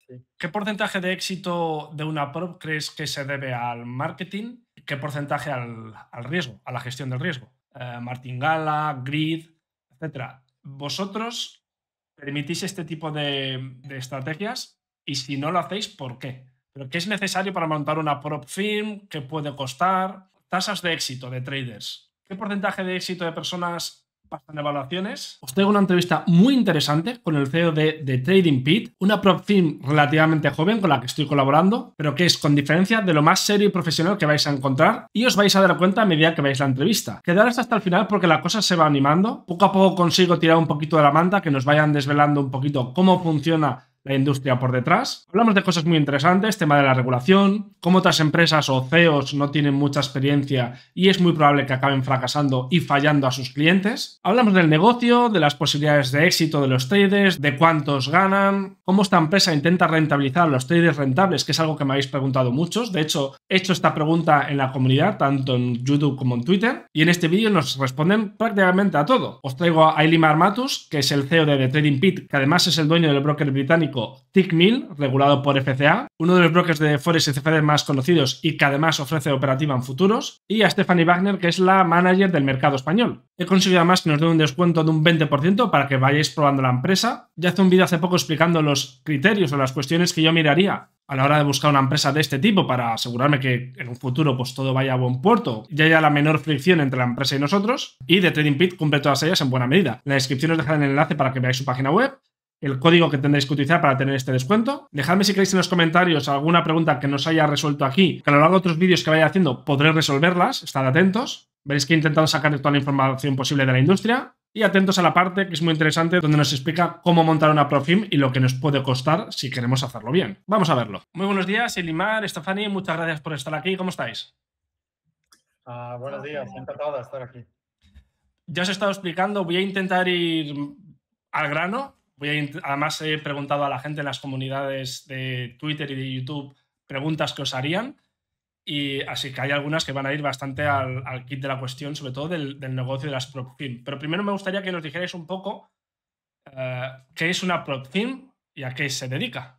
sí. ¿Qué porcentaje de éxito de una prop crees que se debe al marketing? ¿Qué porcentaje al riesgo, a la gestión del riesgo? Martingala, Grid, etcétera. ¿Vosotros permitís este tipo de estrategias? Y si no lo hacéis, ¿por qué? ¿Pero qué es necesario para montar una prop firm? ¿Qué puede costar? Tasas de éxito de traders. ¿Qué porcentaje de éxito de personas pasan evaluaciones? Os traigo una entrevista muy interesante con el CEO de Trading Pit, una prop firm relativamente joven con la que estoy colaborando, pero que es con diferencia de lo más serio y profesional que vais a encontrar, y os vais a dar cuenta a medida que veáis la entrevista. Quedaros hasta el final porque la cosa se va animando. Poco a poco consigo tirar un poquito de la manta, que nos vayan desvelando un poquito cómo funciona la industria por detrás. Hablamos de cosas muy interesantes, tema de la regulación, cómo otras empresas o CEOs no tienen mucha experiencia y es muy probable que acaben fracasando y fallando a sus clientes. Hablamos del negocio, de las posibilidades de éxito de los traders, de cuántos ganan, cómo esta empresa intenta rentabilizar a los traders rentables, que es algo que me habéis preguntado muchos. De hecho, he hecho esta pregunta en la comunidad, tanto en YouTube como en Twitter, y en este vídeo nos responden prácticamente a todo. Os traigo a Eilimar Matus, que es el CEO de The Trading Pit, que además es el dueño del broker británico Tickmill, regulado por FCA, uno de los brokers de Forex y CFD más conocidos y que además ofrece operativa en futuros, y a Stephanie Wagner, que es la manager del mercado español. He conseguido además que nos den un descuento de un 20% para que vayáis probando la empresa. Ya hice un vídeo hace poco explicando los criterios o las cuestiones que yo miraría a la hora de buscar una empresa de este tipo para asegurarme que en un futuro pues todo vaya a buen puerto y haya la menor fricción entre la empresa y nosotros. Y The Trading Pit cumple todas ellas en buena medida. En la descripción os dejaré el enlace para que veáis su página web, el código que tendréis que utilizar para tener este descuento. Dejadme si queréis en los comentarios alguna pregunta que no os haya resuelto aquí, que a lo largo de otros vídeos que vaya haciendo podré resolverlas, estad atentos. Veréis que he intentado sacar toda la información posible de la industria. Y atentos a la parte que es muy interesante, donde nos explica cómo montar una Profim y lo que nos puede costar si queremos hacerlo bien. Vamos a verlo. Muy buenos días, Elimar, Stephanie, muchas gracias por estar aquí. ¿Cómo estáis? Buenos días, encantado de estar aquí. Ya os he estado explicando, voy a intentar ir al grano. Además, he preguntado a la gente en las comunidades de Twitter y de YouTube preguntas que os harían. Y así que hay algunas que van a ir bastante al kit de la cuestión, sobre todo del negocio de las prop firm. Pero primero me gustaría que nos dijerais un poco qué es una prop firm y a qué se dedica.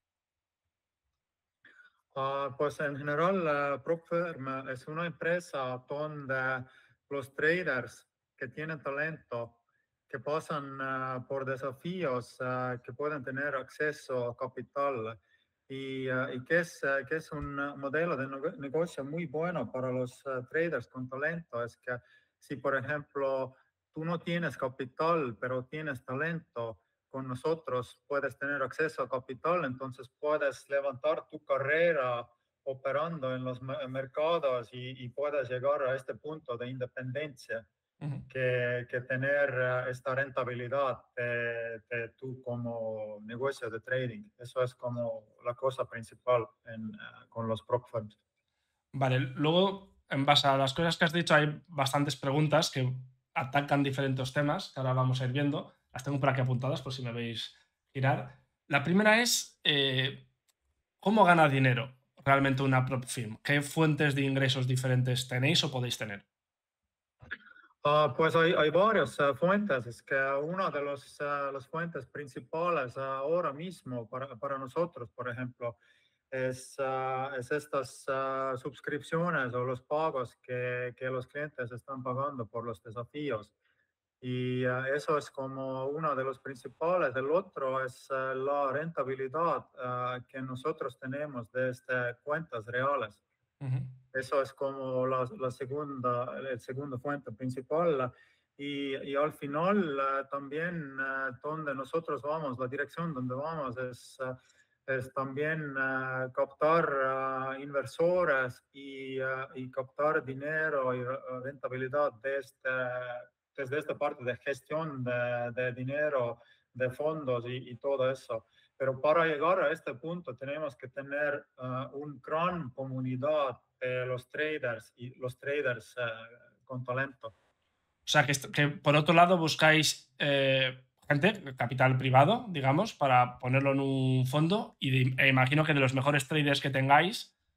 Pues en general, PropFirm es una empresa donde los traders que tienen talento, que pasan por desafíos, que pueden tener acceso a capital y que es un modelo de negocio muy bueno para los traders con talento. Es que si, por ejemplo, tú no tienes capital, pero tienes talento, con nosotros puedes tener acceso a capital, entonces puedes levantar tu carrera operando en los mercados y puedes llegar a este punto de independencia que tener esta rentabilidad de tú como negocio de trading. Eso es como la cosa principal con los prop firms. Vale, luego, en base a las cosas que has dicho, hay bastantes preguntas que atacan diferentes temas, que ahora vamos a ir viendo. Las tengo por aquí apuntadas por si me veis girar. La primera es, ¿cómo gana dinero realmente una prop firm? ¿Qué fuentes de ingresos diferentes tenéis o podéis tener? Pues hay varias fuentes. Es que una de las fuentes principales ahora mismo para nosotros, por ejemplo, es estas suscripciones o los pagos que los clientes están pagando por los desafíos. Y eso es como uno de los principales. El otro es la rentabilidad que nosotros tenemos desde cuentas reales. Ujú. Eso es como la segunda, el segundo fuente principal. Y al final también donde nosotros vamos, la dirección donde vamos es también captar inversores y captar dinero y rentabilidad desde esta parte de gestión de dinero, de fondos y todo eso. Pero para llegar a este punto tenemos que tener una gran comunidad de los traders y los traders con talento. O sea, que por otro lado buscáis gente, capital privado, digamos, para ponerlo en un fondo. E imagino que de los mejores traders que tengáis,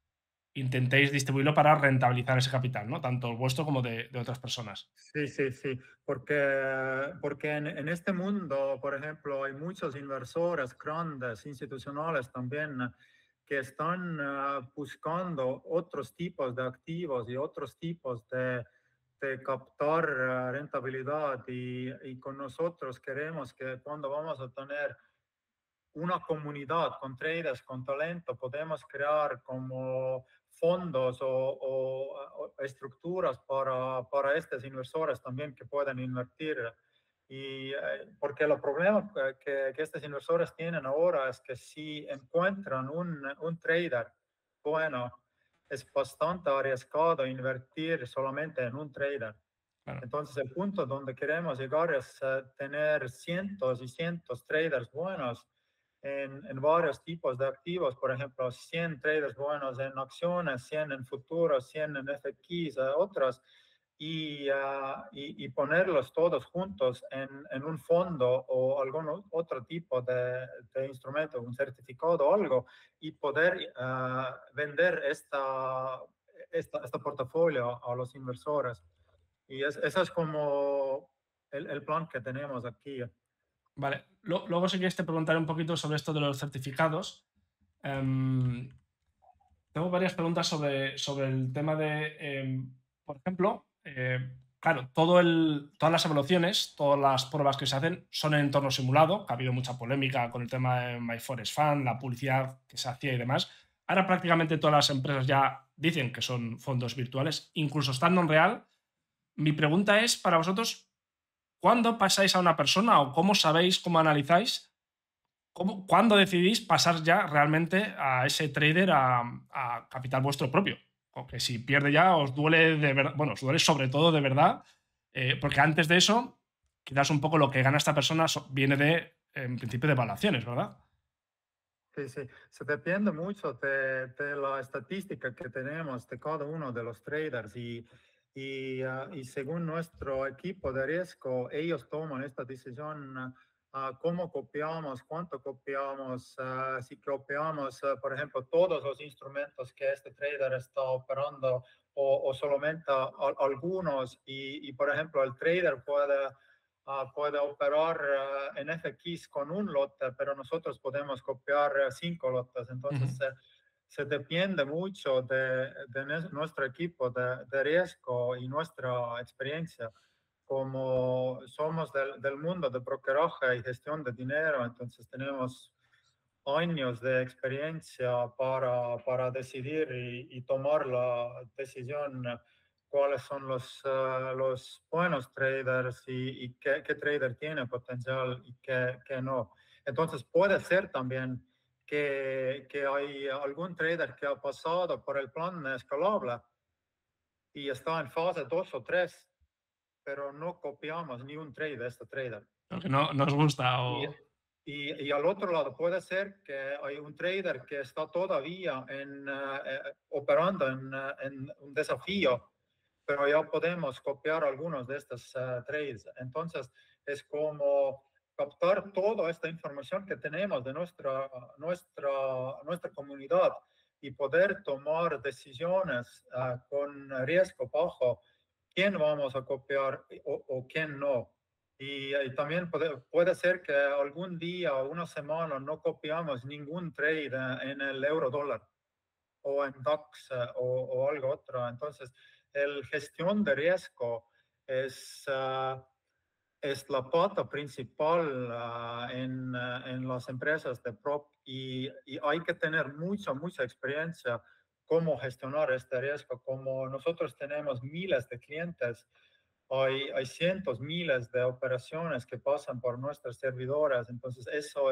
intentéis distribuirlo para rentabilizar ese capital, ¿no? Tanto el vuestro como de otras personas. Sí, sí, sí, porque en este mundo, por ejemplo, hay muchos inversores grandes, institucionales también, que están buscando otros tipos de activos y otros tipos de captar rentabilidad y con nosotros queremos que cuando vamos a tener una comunidad con traders, con talento, podemos crear como fondos o estructuras para estos inversores también que puedan invertir. Y porque el problema que estos inversores tienen ahora es que si encuentran un trader bueno, es bastante arriesgado invertir solamente en un trader. Claro. Entonces, el punto donde queremos llegar es tener cientos y cientos traders buenos en varios tipos de activos, por ejemplo, 100 traders buenos en acciones, 100 en futuros, 100 en FX, otros, y ponerlos todos juntos en un fondo o algún otro tipo de instrumento, un certificado o algo, y poder vender esta portafolio a los inversores. Y eso es como el plan que tenemos aquí. Vale. Luego, si quieres, te preguntaré un poquito sobre esto de los certificados. Tengo varias preguntas sobre el tema de, por ejemplo, claro, todas las evaluaciones, todas las pruebas que se hacen son en entorno simulado, que ha habido mucha polémica con el tema de My Forest Fund, la publicidad que se hacía y demás. Ahora prácticamente todas las empresas ya dicen que son fondos virtuales, incluso estando en real. Mi pregunta es para vosotros, ¿cuándo pasáis a una persona o cómo sabéis, cómo analizáis? ¿Cuándo decidís pasar ya realmente a ese trader a capital vuestro propio? Porque si pierde ya os duele de verdad, bueno, os duele sobre todo de verdad, porque antes de eso, quizás un poco lo que gana esta persona viene en principio, de evaluaciones, ¿verdad? Sí, sí, se depende mucho de la estadística que tenemos de cada uno de los traders y según nuestro equipo de riesgo, ellos toman esta decisión, cómo copiamos, cuánto copiamos, si copiamos, por ejemplo, todos los instrumentos que este trader está operando o solamente algunos y, por ejemplo, el trader puede operar en FX con un lote, pero nosotros podemos copiar 5 lotes. Entonces, se depende mucho de nuestro equipo de riesgo y nuestra experiencia. Como somos del mundo de brokeraje y gestión de dinero, entonces tenemos años de experiencia para decidir y tomar la decisión cuáles son los buenos traders y qué trader tiene potencial y qué no. Entonces puede ser también que hay algún trader que ha pasado por el plan escalable y está en fase 2 o 3, pero no copiamos ni un trade de este trader. Porque no os gusta Y, o... y al otro lado puede ser que hay un trader que está todavía operando en un desafío, pero ya podemos copiar algunos de estos trades. Entonces, es como captar toda esta información que tenemos de nuestra comunidad y poder tomar decisiones con riesgo bajo, quién vamos a copiar o quién no. Y también puede ser que algún día o una semana no copiamos ningún trade en el euro dólar o en DAX o algo otro. Entonces, la gestión de riesgo es, es la pata principal en las empresas de prop y hay que tener mucha experiencia cómo gestionar este riesgo. Como nosotros tenemos miles de clientes, hay cientos, miles de operaciones que pasan por nuestras servidoras. Entonces, eso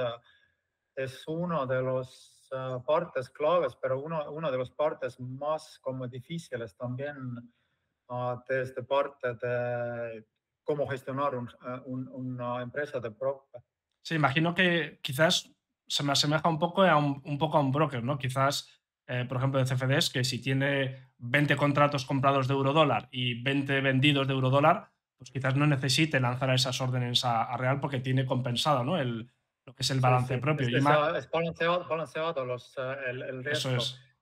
es una de las partes claves, pero una de las partes más como difíciles también desde parte de cómo gestionar una empresa de prop. Sí, imagino que quizás se me asemeja un poco a un broker, ¿no? Quizás, por ejemplo, de CFDs, que si tiene 20 contratos comprados de eurodólar y 20 vendidos de eurodólar, pues quizás no necesite lanzar esas órdenes a real porque tiene compensado, ¿no? Lo que es el Sí, balance sí, propio. es balanceado el Eso riesgo. es.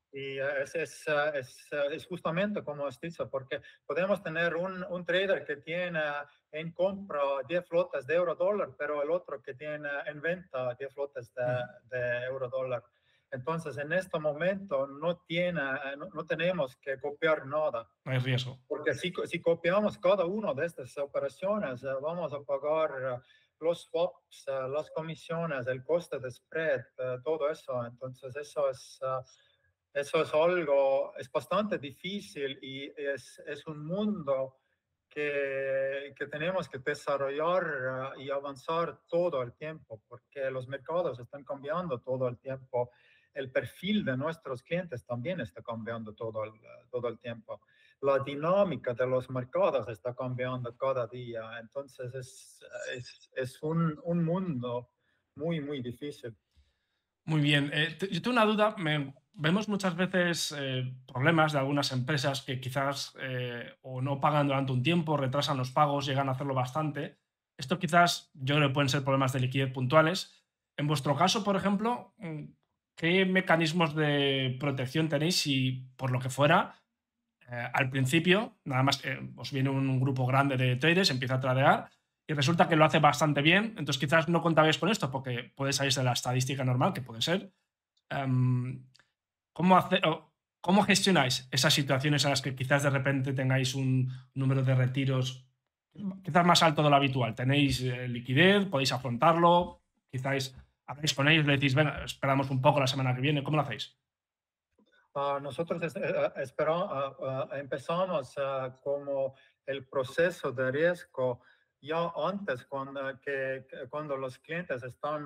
Y es justamente como has dicho, porque podemos tener un trader que tiene en compra 10 flotas de euro dólar, pero el otro que tiene en venta 10 flotas de euro dólar. Entonces, en este momento no tenemos que copiar nada, No hay riesgo. porque si copiamos cada una de estas operaciones, vamos a pagar los swaps, las comisiones, el coste de spread, todo eso. Entonces, eso es algo, es bastante difícil y es un mundo que tenemos que desarrollar y avanzar todo el tiempo, porque los mercados están cambiando todo el tiempo. El perfil de nuestros clientes también está cambiando todo el tiempo. La dinámica de los mercados está cambiando cada día. Entonces es un mundo muy, muy difícil. Muy bien. Yo tengo una duda. Vemos muchas veces problemas de algunas empresas que quizás o no pagan durante un tiempo, retrasan los pagos, llegan a hacerlo bastante. Esto quizás yo creo que pueden ser problemas de liquidez puntuales. En vuestro caso, por ejemplo, ¿qué mecanismos de protección tenéis si, por lo que fuera, al principio, nada más os viene un grupo grande de traders, empieza a tradear y resulta que lo hace bastante bien, entonces quizás no contabais con esto porque puede salirse de la estadística normal, que puede ser. Um, ¿Cómo, ¿Cómo gestionáis esas situaciones en las que quizás de repente tengáis un número de retiros quizás más alto de lo habitual? ¿Tenéis liquidez? ¿Podéis afrontarlo? Quizás habláis con ellos, le decís, venga, esperamos un poco la semana que viene. ¿Cómo lo hacéis? Nosotros empezamos como el proceso de riesgo ya antes, cuando los clientes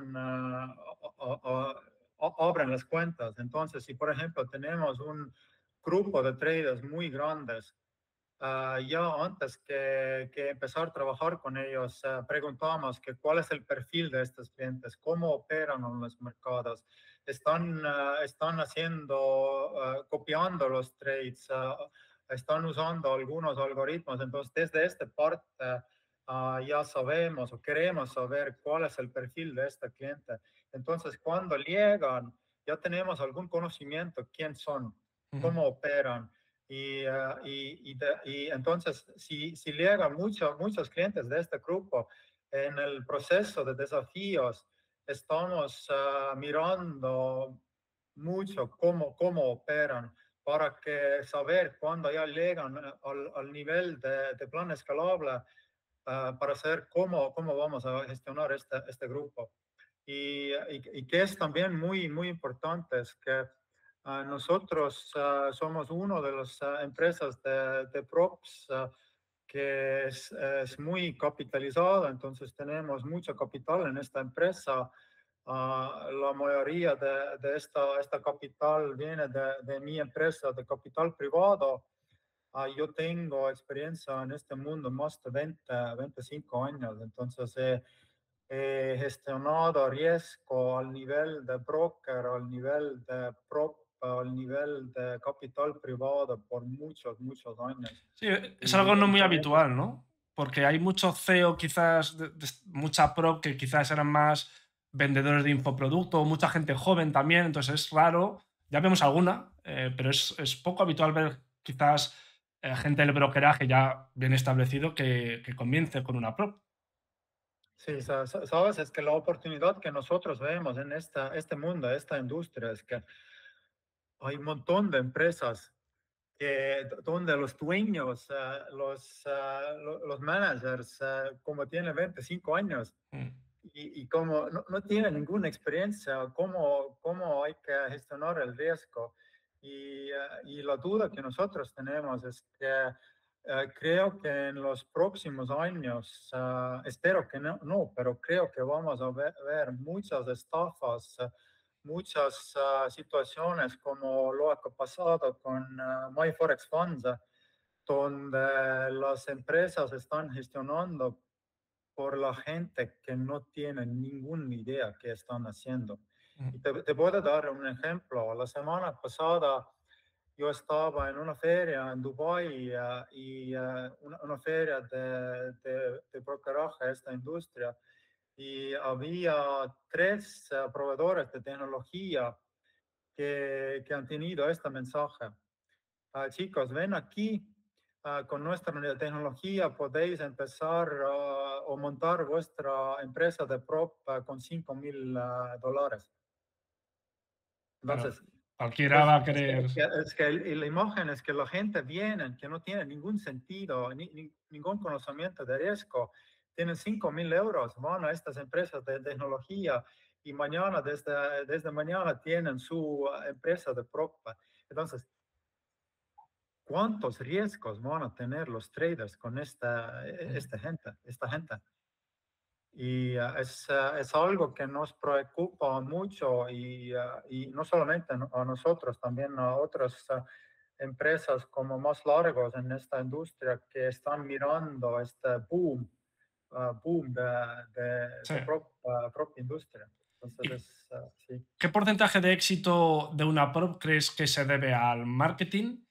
abren las cuentas. Entonces, si por ejemplo tenemos un grupo de traders muy grandes, ya antes que empezar a trabajar con ellos, preguntamos que cuál es el perfil de estos clientes, cómo operan en los mercados, están copiando los trades, están usando algunos algoritmos. Entonces, desde esta parte ya sabemos o queremos saber cuál es el perfil de este cliente. Entonces, cuando llegan, ya tenemos algún conocimiento quién son, cómo operan. Y entonces, si llegan muchos clientes de este grupo en el proceso de desafíos, estamos mirando mucho cómo operan para que saber cuándo ya llegan al nivel de plan escalable, para saber cómo vamos a gestionar este grupo. Y que es también muy, muy importante es que nosotros somos una de las empresas de props que es muy capitalizada, entonces tenemos mucho capital en esta empresa. La mayoría de esta capital viene de mi empresa de capital privado. Yo tengo experiencia en este mundo más de 25 años, entonces gestionado riesgo al nivel de broker, al nivel de prop, al nivel de capital privado por muchos años. Sí, es Y algo no muy tenemos, habitual, ¿no? Porque hay mucho CEO, quizás, mucha prop que quizás eran más vendedores de infoproducto, mucha gente joven también, entonces es raro. Ya vemos alguna, pero es poco habitual ver quizás gente del brokeraje ya bien establecido que comience con una prop. sí, sabes, es que la oportunidad que nosotros vemos en este mundo, esta industria, es que hay un montón de empresas donde los dueños, los managers, como tienen 25 años Mm. y como no tienen ninguna experiencia, cómo hay que gestionar el riesgo. Y la duda que nosotros tenemos es que creo que en los próximos años, espero que no, pero creo que vamos a ver muchas estafas, muchas situaciones como lo ha pasado con MyForex Funds, donde las empresas están gestionando por la gente que no tiene ninguna idea qué están haciendo. Mm. Y te puedo dar un ejemplo. La semana pasada yo estaba en una feria en Dubái una feria de brokeraje de esta industria, y había tres proveedores de tecnología que han tenido este mensaje. Chicos, ven aquí, con nuestra tecnología podéis empezar o montar vuestra empresa de prop con $5,000. Claro, Entonces, cualquiera pues va a querer. es que la imagen es que la gente viene, que no tiene ningún sentido, ningún conocimiento de riesgo, tienen €5,000, van a estas empresas de tecnología y mañana, desde mañana, tienen su empresa de prop. Entonces, ¿cuántos riesgos van a tener los traders con esta gente? Y es algo que nos preocupa mucho y no solamente a nosotros, también a otras empresas como más largos en esta industria que están mirando este boom Sí. de propia industria. Entonces, sí. ¿Qué porcentaje de éxito de una prop crees que se debe al marketing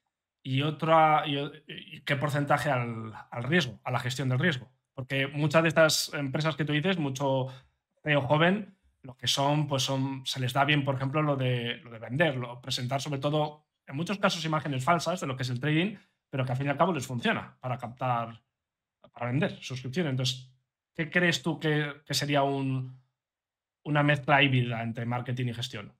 y qué porcentaje al riesgo, a la gestión del riesgo? Porque muchas de estas empresas que tú dices, mucho CEO joven, lo que son, pues se les da bien, por ejemplo, lo de vender, presentar sobre todo, en muchos casos, imágenes falsas de lo que es el trading, pero que al fin y al cabo les funciona para captar, para vender suscripciones. Entonces, ¿qué crees tú que sería una mezcla híbrida entre marketing y gestión?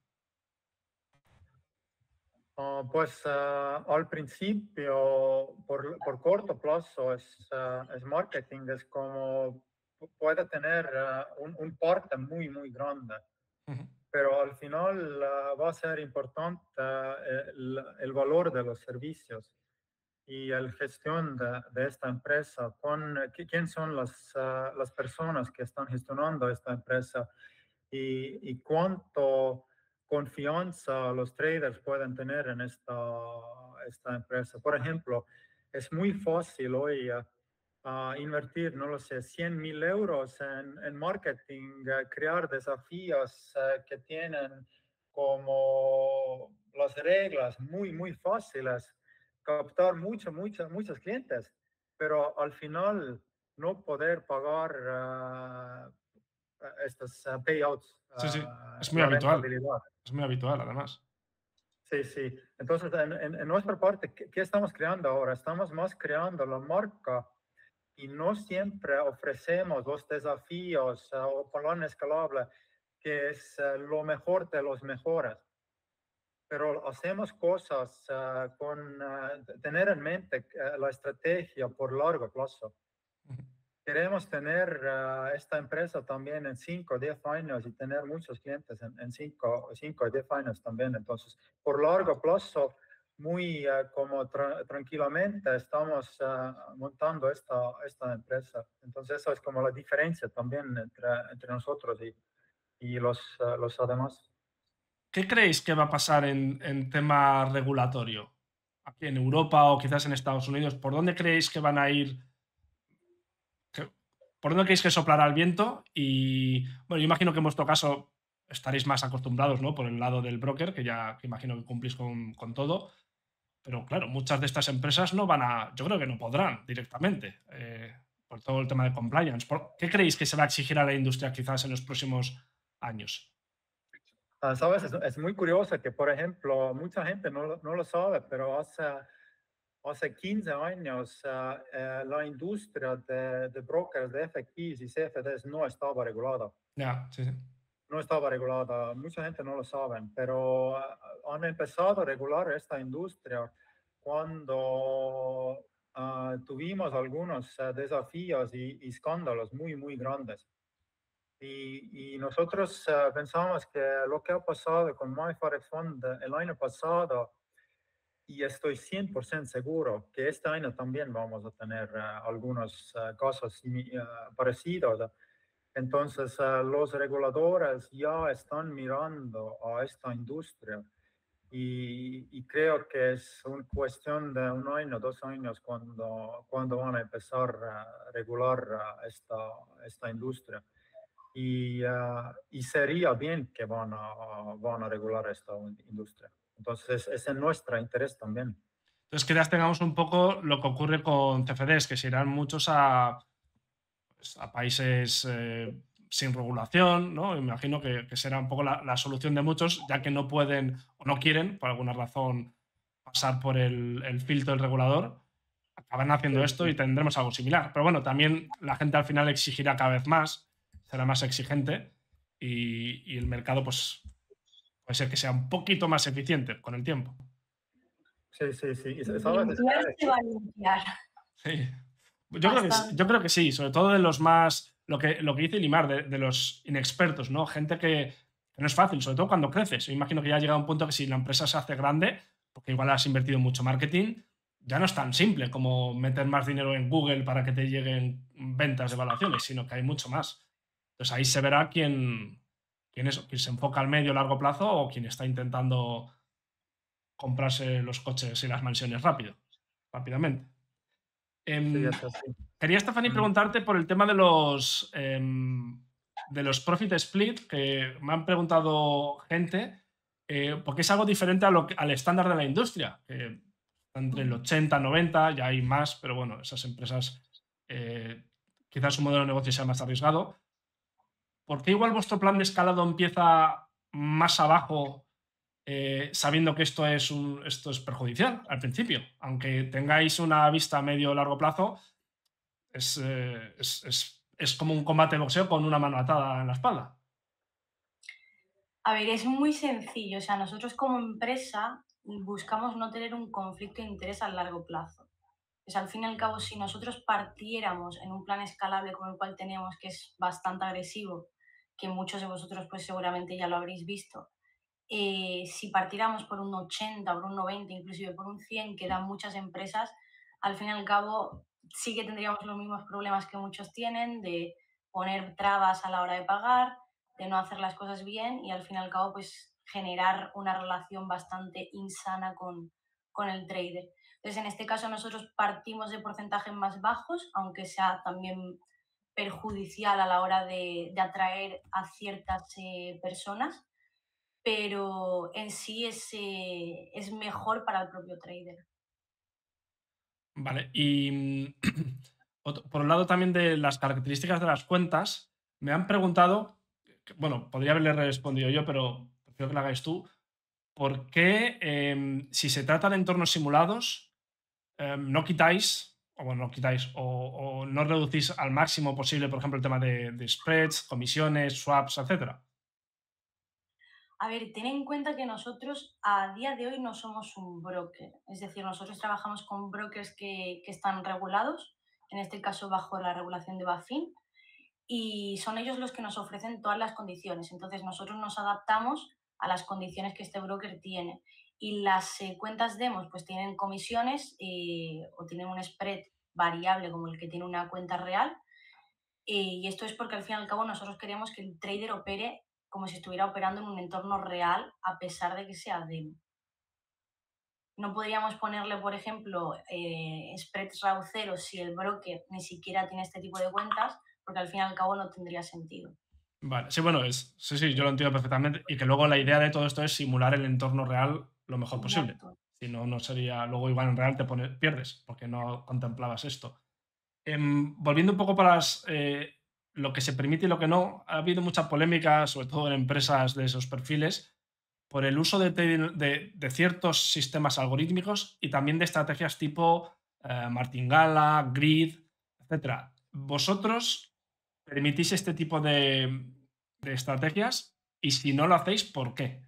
Pues al principio, por corto plazo, es marketing, es como puede tener un parte muy, muy grande, Ujú. pero al final va a ser importante el valor de los servicios y la gestión de esta empresa, quién son las personas que están gestionando esta empresa y cuánto confianza los traders pueden tener en esta empresa. Por ejemplo, es muy fácil hoy invertir, no lo sé, €100,000 en marketing, crear desafíos que tienen como las reglas muy, muy fáciles, captar muchos clientes, pero al final no poder pagar estos payouts, Sí, sí, es muy la habitual. rentabilidad. Es muy habitual, además. Sí, sí. Entonces, en nuestra parte, ¿qué estamos creando ahora? Estamos más creando la marca y no siempre ofrecemos los desafíos o plan escalable, que es lo mejor de los mejores. Pero hacemos cosas con tener en mente la estrategia por largo plazo. Ujú. Queremos tener esta empresa también en 5 o 10 años y tener muchos clientes en 5 o 10 años también. Entonces, por largo plazo, muy como tranquilamente estamos montando esta empresa. Entonces, eso es como la diferencia también entre nosotros y los demás. ¿Qué creéis que va a pasar en tema regulatorio? Aquí en Europa o quizás en Estados Unidos, ¿por dónde creéis que van a ir? ¿Por dónde creéis que soplará el viento? Y bueno, yo imagino que en vuestro caso estaréis más acostumbrados, ¿no? Por el lado del broker, que imagino que cumplís con todo. Pero claro, muchas de estas empresas no van a, yo creo que no podrán directamente, por todo el tema de compliance. ¿Qué creéis que se va a exigir a la industria quizás en los próximos años? Sabes, es muy curioso que, por ejemplo, mucha gente no lo sabe, pero hace 15 años la industria de brokers de FX y CFDs no estaba regulada. Ya, sí, sí. No estaba regulada, mucha gente no lo sabe, pero han empezado a regular esta industria cuando tuvimos algunos desafíos y escándalos muy, muy grandes. Y nosotros pensamos que lo que ha pasado con MyForex Fund el año pasado, y estoy 100% seguro que este año también vamos a tener algunos casos parecidos. Entonces, los reguladores ya están mirando a esta industria y creo que es una cuestión de un año, 2 años cuando van a empezar a regular esta industria. Y sería bien que van a regular esta industria. Entonces, es en nuestro interés también. Entonces, quizás tengamos un poco lo que ocurre con CFDs, que se irán muchos a países sin regulación, ¿no? Imagino que será un poco la solución de muchos, ya que no pueden o no quieren, por alguna razón, pasar por el filtro del regulador, acaban haciendo esto y tendremos algo similar. Pero bueno, también la gente al final exigirá cada vez más, será más exigente y el mercado pues puede ser que sea un poquito más eficiente con el tiempo. Sí, sí, sí. Limpiar se va a limpiar. Sí. Yo creo que sí, sobre todo de los más, lo que dice Limar, de los inexpertos, ¿no? Gente que no es fácil, sobre todo cuando creces. Yo imagino que ya ha llegado un punto que si la empresa se hace grande, porque igual has invertido en mucho marketing, ya no es tan simple como meter más dinero en Google para que te lleguen ventas de evaluaciones, sino que hay mucho más. Entonces ahí se verá quién se enfoca al medio o largo plazo o quién está intentando comprarse los coches y las mansiones rápidamente. Sí, es así. Quería, Stephanie, preguntarte por el tema de los profit split, que me han preguntado gente, porque es algo diferente al estándar de la industria, que está entre el 80 y 90, ya hay más, pero bueno, esas empresas quizás su modelo de negocio sea más arriesgado. ¿Por qué igual vuestro plan de escalado empieza más abajo, sabiendo que esto es perjudicial al principio? Aunque tengáis una vista a medio o largo plazo, es como un combate de boxeo con una mano atada en la espalda. A ver, es muy sencillo. O sea, nosotros como empresa buscamos no tener un conflicto de interés a largo plazo. Pues al fin y al cabo, si nosotros partiéramos en un plan escalable como el cual tenemos, que es bastante agresivo, que muchos de vosotros pues seguramente ya lo habréis visto, si partiéramos por un 80, por un 90, inclusive por un 100, que dan muchas empresas, al fin y al cabo sí que tendríamos los mismos problemas que muchos tienen de poner trabas a la hora de pagar, de no hacer las cosas bien y al fin y al cabo pues generar una relación bastante insana con el trader. Entonces, en este caso nosotros partimos de porcentajes más bajos, aunque sea también perjudicial a la hora de atraer a ciertas personas, pero en sí es mejor para el propio trader. Vale, y por un lado también de las características de las cuentas, me han preguntado, bueno, podría haberle respondido yo, pero prefiero que lo hagáis tú, ¿por qué si se trata de entornos simulados no quitáis, o bueno, no quitáis, o no reducís al máximo posible, por ejemplo, el tema de spreads, comisiones, swaps, etcétera? A ver, ten en cuenta que nosotros a día de hoy no somos un broker. Es decir, nosotros trabajamos con brokers que están regulados, en este caso bajo la regulación de BaFin, y son ellos los que nos ofrecen todas las condiciones. Entonces, nosotros nos adaptamos a las condiciones que este broker tiene. Y las cuentas demos pues tienen comisiones o tienen un spread variable como el que tiene una cuenta real. Y esto es porque al fin y al cabo nosotros queremos que el trader opere como si estuviera operando en un entorno real a pesar de que sea demo. No podríamos ponerle, por ejemplo, spreads RAW 0 si el broker ni siquiera tiene este tipo de cuentas, porque al fin y al cabo no tendría sentido. Vale, sí, bueno, sí, yo lo entiendo perfectamente y que luego la idea de todo esto es simular el entorno real lo mejor posible. Exacto. Si no, no sería, luego igual en real pierdes porque no contemplabas esto. Volviendo un poco para lo que se permite y lo que no, ha habido mucha polémica, sobre todo en empresas de esos perfiles, por el uso de ciertos sistemas algorítmicos y también de estrategias tipo martingala, grid, etc. ¿Vosotros permitís este tipo de estrategias? Y si no lo hacéis, ¿por qué?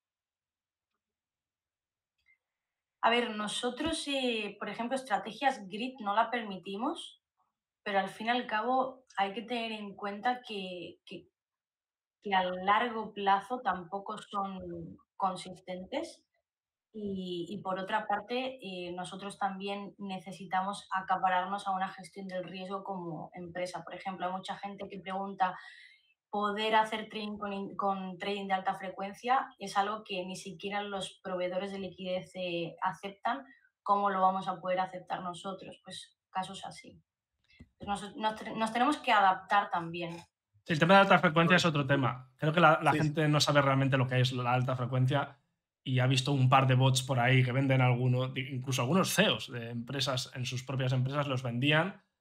A ver, nosotros, por ejemplo, estrategias grid no la permitimos, pero al fin y al cabo hay que tener en cuenta que a largo plazo tampoco son consistentes. Y por otra parte, nosotros también necesitamos acapararnos a una gestión del riesgo como empresa. Por ejemplo, hay mucha gente que pregunta, ¿poder hacer trading con trading de alta frecuencia? Es algo que ni siquiera los proveedores de liquidez aceptan. ¿Cómo lo vamos a poder aceptar nosotros? Pues casos así. Pues nos tenemos que adaptar también. El tema de alta frecuencia es otro tema. Creo que la gente no sabe realmente lo que es la alta frecuencia y ha visto un par de bots por ahí que venden incluso algunos CEOs de empresas en sus propias empresas los vendían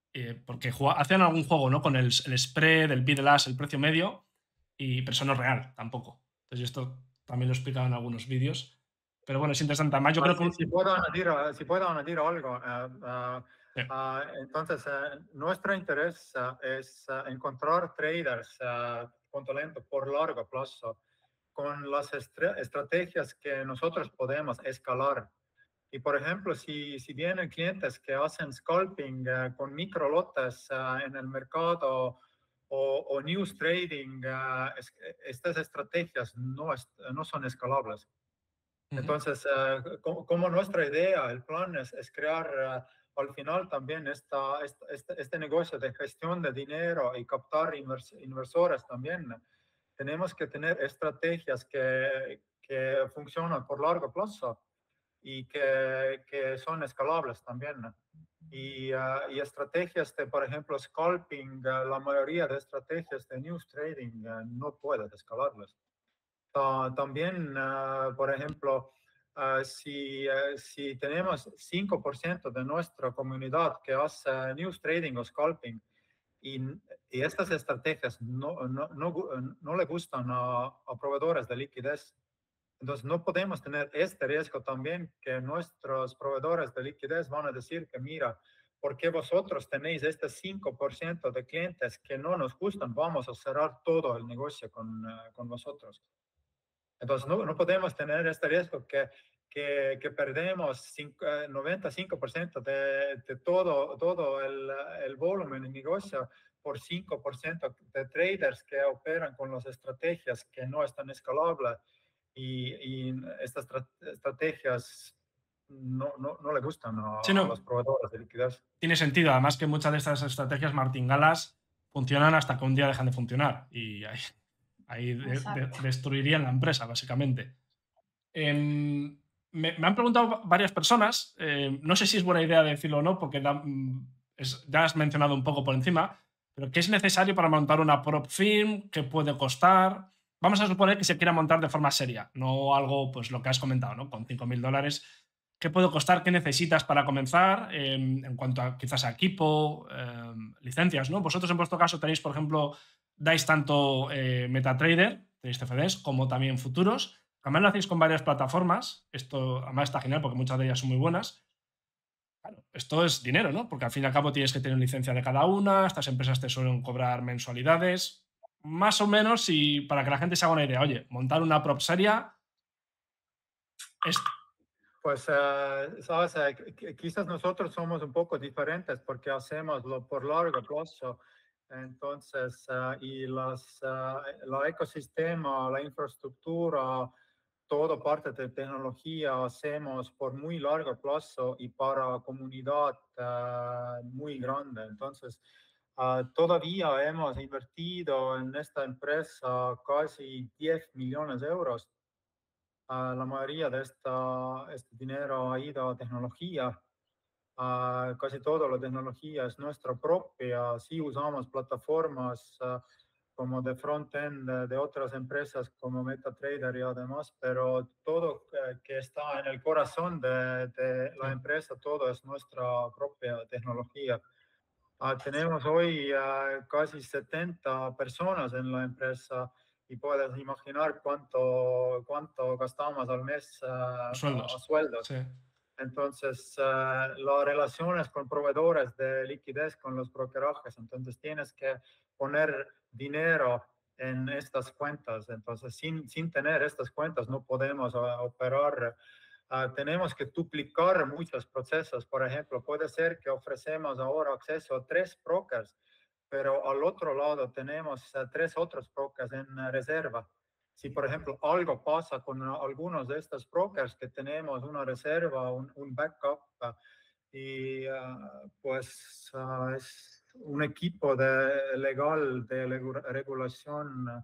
porque hacían algún juego, ¿no? Con el spread, el bid el precio medio, pero eso no es real tampoco. Entonces esto también lo he explicado en algunos vídeos. Pero bueno, es interesante. Además, yo creo que... Si puedo añadir algo. Sí. Entonces, nuestro interés es encontrar traders con talento por largo plazo, con las estrategias que nosotros podemos escalar. Y por ejemplo, si vienen clientes que hacen scalping con micro lotes en el mercado o news trading, estas estrategias no son escalables. Entonces, como nuestra idea, el plan es crear al final también este negocio de gestión de dinero y captar inversores también. Tenemos que tener estrategias que funcionan por largo plazo y que son escalables también. Y estrategias de, por ejemplo, scalping, la mayoría de estrategias de news trading no pueden escalarlas. También, por ejemplo, si tenemos 5% de nuestra comunidad que hace news trading o scalping y, estas estrategias no le gustan a proveedores de liquidez, entonces no podemos tener este riesgo también que nuestros proveedores de liquidez van a decir que mira, ¿por qué vosotros tenéis este 5% de clientes que no nos gustan? Vamos a cerrar todo el negocio con vosotros. Entonces, no podemos tener este riesgo que perdemos 95% de todo el volumen de negocio por 5% de traders que operan con las estrategias que no están escalables y estas estrategias no le gustan Sí, a los no, proveedores de liquidez. tiene sentido. Además que muchas de estas estrategias martingalas funcionan hasta que un día dejan de funcionar y ahí destruirían la empresa, básicamente. Me han preguntado varias personas, no sé si es buena idea decirlo o no, porque ya has mencionado un poco por encima, pero ¿qué es necesario para montar una prop firm? ¿Qué puede costar? Vamos a suponer que se quiera montar de forma seria, no algo, pues lo que has comentado, ¿no? Con $5.000. ¿Qué puede costar? ¿Qué necesitas para comenzar? En cuanto a quizás a equipo, licencias, ¿no? Vosotros en vuestro caso tenéis, por ejemplo, dais tanto MetaTrader, tenéis CFDs, como también futuros. Además lo hacéis con varias plataformas. Esto además está genial porque muchas de ellas son muy buenas. Claro, esto es dinero, ¿no? Porque al fin y al cabo tienes que tener licencia de cada una. Estas empresas te suelen cobrar mensualidades. Más o menos, y para que la gente se haga una idea, oye, montar una prop seria es... Pues, sabes, quizás nosotros somos un poco diferentes porque hacemos por largo plazo. Entonces, y el ecosistema, la infraestructura, toda parte de tecnología hacemos por muy largo plazo y para comunidad muy grande. Entonces, todavía hemos invertido en esta empresa casi 10 millones de euros. La mayoría de este dinero ha ido a tecnología. Casi toda la tecnología es nuestra propia. Sí usamos plataformas como de front-end de otras empresas como MetaTrader y además, pero todo que está en el corazón de la empresa, todo es nuestra propia tecnología. Tenemos hoy casi 70 personas en la empresa y puedes imaginar cuánto gastamos al mes a Sueldos. sueldos. Sí. Entonces, las relaciones con proveedores de liquidez, con los brokerajes, entonces tienes que poner dinero en estas cuentas. Entonces, sin tener estas cuentas no podemos operar. Tenemos que duplicar muchos procesos. Por ejemplo, puede ser que ofrecemos ahora acceso a 3 brokers, pero al otro lado tenemos 3 otros brokers en reserva. Si, por ejemplo, algo pasa con algunos de estos brokers que tenemos una reserva, un backup, y pues es un equipo legal de regulación.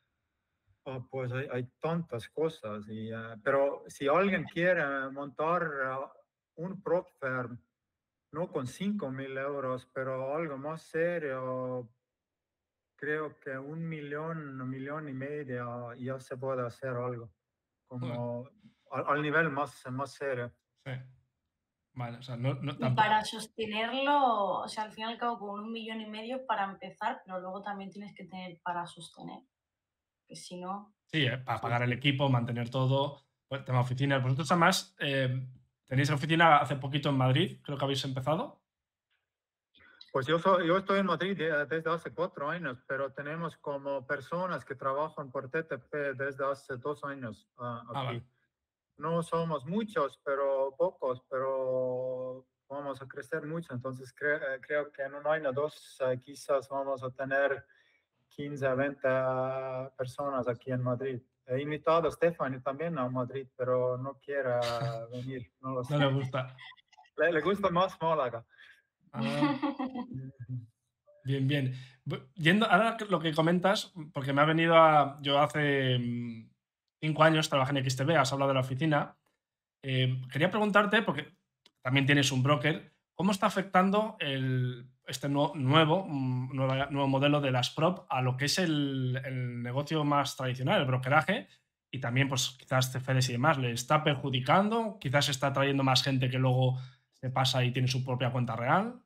Pues hay tantas cosas, pero si alguien quiere montar un prop firm, no con 5.000 euros, pero algo más serio, creo que 1 millón, 1,5 millones ya se puede hacer algo, como al nivel más serio. Sí. Vale, o sea, no Y tampoco. para sostenerlo, o sea, al fin y al cabo, con 1,5 millones para empezar, pero luego también tienes que tener para sostener, que si no, Sí, para Sí, pagar el sí. equipo, mantener todo, pues, tema oficinas. Vosotros además tenéis oficina hace poquito en Madrid, creo que habéis empezado. Pues yo estoy en Madrid desde hace 4 años, pero tenemos como personas que trabajan por TTP desde hace 2 años Vale. aquí. No somos muchos, pero pocos, pero vamos a crecer mucho. Entonces creo que en un año o dos quizás vamos a tener 15 a 20 personas aquí en Madrid. He invitado a Stephanie también a Madrid, pero no quiere venir, no lo No sé. le gusta. Le gusta más Málaga. Ah, bien, bien. Yendo, ahora lo que comentas, porque me ha venido a. Yo hace 5 años trabajé en XTB, has hablado de la oficina. Quería preguntarte, porque también tienes un broker, ¿cómo está afectando este nuevo modelo de las prop a lo que es el negocio más tradicional, el brokeraje? Y también, pues quizás CFDs y demás, ¿le está perjudicando? Quizás está trayendo más gente que luego se pasa y tiene su propia cuenta real.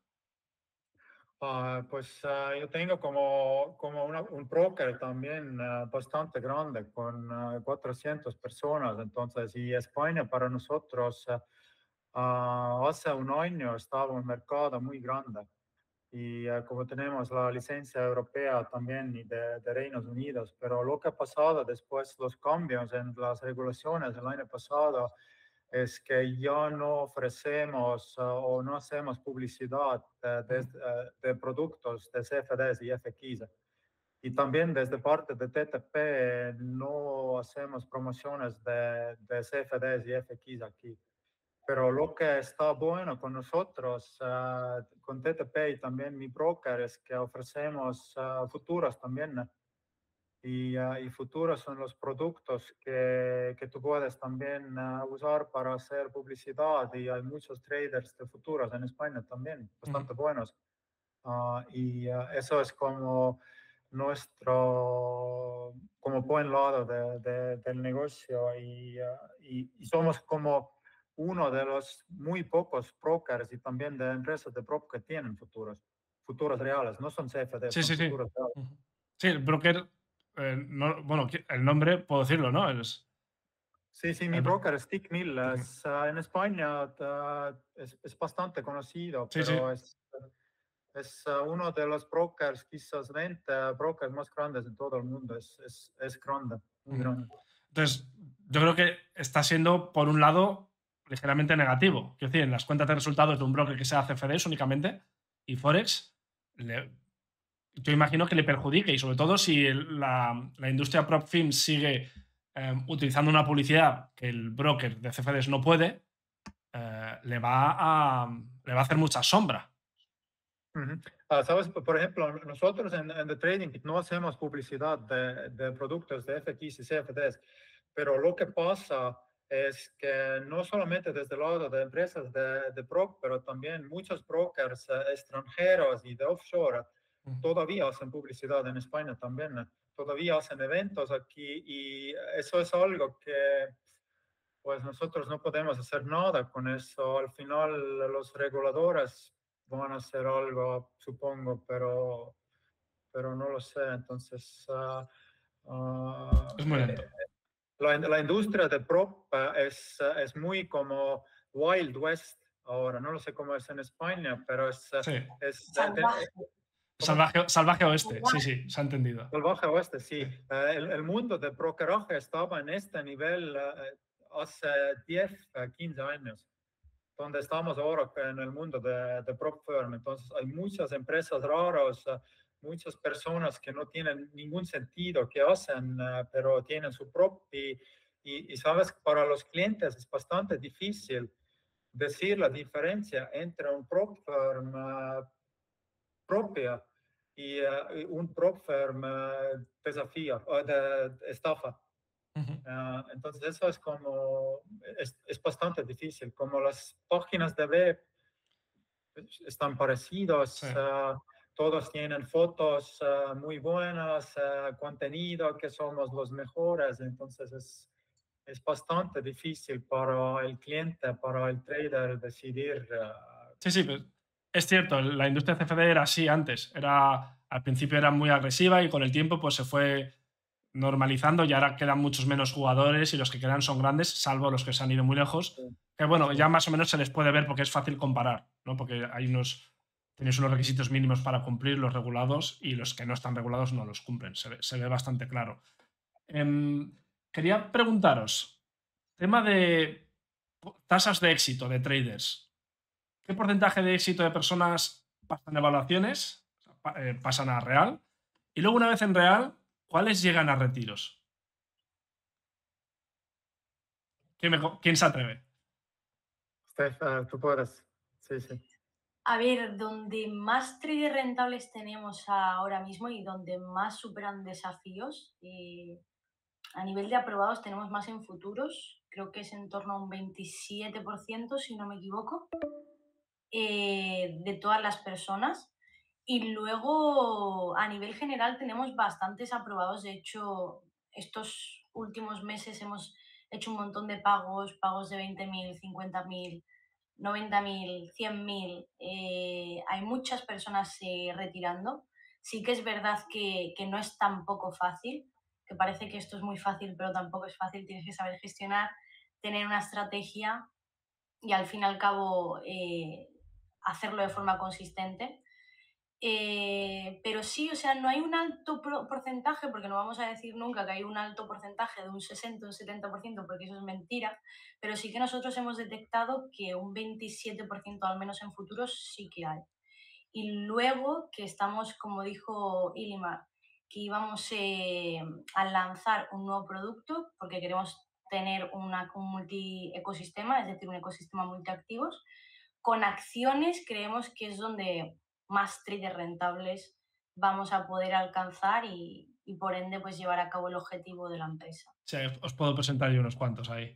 Pues yo tengo como un broker también bastante grande con 400 personas. Entonces, y España para nosotros hace un año estaba un mercado muy grande. Y como tenemos la licencia europea también y de Reinos Unidos, pero lo que ha pasado después, los cambios en las regulaciones del año pasado, es que ya no ofrecemos o no hacemos publicidad de productos de CFDs y FX. Y también desde parte de TTP no hacemos promociones de CFDs y FX aquí. Pero lo que está bueno con nosotros, con TTP y también mi broker, es que ofrecemos futuros también. Y futuros son los productos que tú puedes también usar para hacer publicidad. Y hay muchos traders de futuros en España también, bastante buenos. Eso es como como buen lado del negocio. Y somos como uno de los muy pocos brokers y también de empresas de prop que tienen futuros reales. No son CFD, Sí, son sí, sí. futuros reales. Sí, el broker, bueno, el nombre puedo decirlo, ¿no? Sí, mi El broker es Tick Tickmill. Mills. En España es bastante conocido, Sí, sí. pero es uno de los brokers, quizás 20 brokers más grandes en todo el mundo. Es grande, muy grande. Entonces, yo creo que está siendo, por un lado, ligeramente negativo. Quiero decir, en las cuentas de resultados de un broker que sea CFDs únicamente y Forex, yo imagino que le perjudique, y sobre todo si la industria prop firm sigue utilizando una publicidad que el broker de CFDs no puede, le va a hacer mucha sombra. Sabes, por ejemplo, nosotros en The Trading Peak no hacemos publicidad de productos de FX y CFDs, pero lo que pasa es que no solamente desde el lado de empresas de prop, pero también muchos brokers extranjeros y de offshore todavía hacen publicidad en España también, todavía hacen eventos aquí, y eso es algo que pues nosotros no podemos hacer nada con eso. Al final los reguladores van a hacer algo, supongo, pero no lo sé. Entonces, Es muy lento. la industria de prop es muy como Wild West ahora. No lo sé cómo es en España, pero Sí. salvaje. ¿cómo? Salvaje oeste, sí, sí, se ha entendido. Salvaje oeste, sí. Sí. El mundo de brokeraje estaba en este nivel hace 10, 15 años, donde estamos ahora en el mundo de prop firm. Entonces hay muchas empresas raras, muchas personas que no tienen ningún sentido que hacen, pero tienen su prop. Y sabes, para los clientes es bastante difícil decir la diferencia entre un prop firm propia y un prop firm desafío, de estafa. Entonces eso es como, es bastante difícil, como las páginas de web están parecidos, Sí. todos tienen fotos muy buenas, contenido que somos los mejores, entonces es bastante difícil para el cliente, para el trader decidir. Sí, sí, pues, es cierto, la industria CFD era así antes. Al principio era muy agresiva y con el tiempo pues, se fue normalizando y ahora quedan muchos menos jugadores y los que quedan son grandes, salvo los que se han ido muy lejos. Que bueno, Sí. ya más o menos se les puede ver porque es fácil comparar, ¿no? Porque tienes unos requisitos mínimos para cumplir los regulados y los que no están regulados no los cumplen. Se ve bastante claro. Em, Quería preguntaros, tema de tasas de éxito de traders. ¿Qué porcentaje de éxito de personas pasan evaluaciones, pasan a real? Y luego, una vez en real, ¿cuáles llegan a retiros? ¿Quién se atreve? Steph, tú puedes. Sí, sí. A ver, donde más traders rentables tenemos ahora mismo y donde más superan desafíos, a nivel de aprobados tenemos más en futuros, creo que es en torno a un 27%, si no me equivoco, de todas las personas. Y luego, a nivel general, tenemos bastantes aprobados. De hecho, estos últimos meses hemos hecho un montón de pagos de 20.000, 50.000, 90.000, 100.000. Hay muchas personas retirando. Sí que es verdad que no es tampoco fácil, que parece que esto es muy fácil, pero tampoco es fácil. Tienes que saber gestionar, tener una estrategia y al fin y al cabo hacerlo de forma consistente. Pero sí, o sea, no hay un alto porcentaje, porque no vamos a decir nunca que hay un alto porcentaje de un 60 o un 70%, porque eso es mentira, pero sí que nosotros hemos detectado que un 27% al menos en futuros sí que hay. Y luego que estamos, como dijo Ilimar, que íbamos a lanzar un nuevo producto, porque queremos tener un multi-ecosistema, es decir, un ecosistema multiactivos. Con acciones creemos que es donde más traders rentables vamos a poder alcanzar y por ende pues llevar a cabo el objetivo de la empresa. Sí, os puedo presentar yo unos cuantos ahí.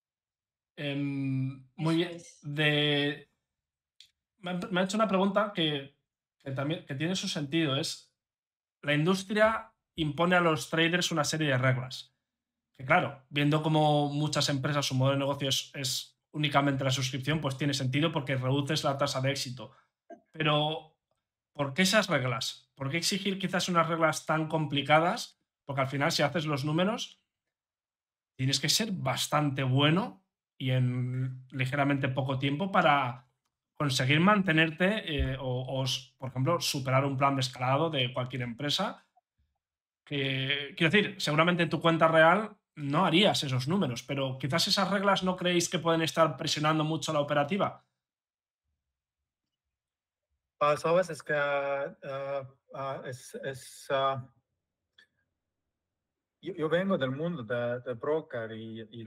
Muy Eso bien. es. Me ha hecho una pregunta que también que tiene su sentido. Es, la industria impone a los traders una serie de reglas. Que claro, viendo cómo muchas empresas su modelo de negocio es únicamente la suscripción, pues tiene sentido porque reduces la tasa de éxito. Pero, ¿por qué esas reglas? ¿Por qué exigir quizás unas reglas tan complicadas? Porque al final, si haces los números, tienes que ser bastante bueno y en ligeramente poco tiempo para conseguir mantenerte por ejemplo, superar un plan de escalado de cualquier empresa. Que, quiero decir, seguramente en tu cuenta real no harías esos números, pero quizás esas reglas no creéis que pueden estar presionando mucho la operativa. Sabes, es que yo vengo del mundo de broker y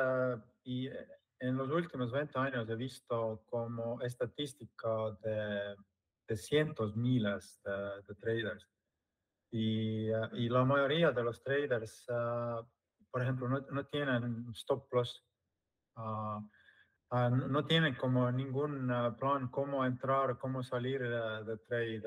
en los últimos 20 años he visto como estadística de cientos, miles de traders. Y la mayoría de los traders, por ejemplo, no tienen stop loss. ah, no tienen como ningún plan cómo entrar, cómo salir de trade.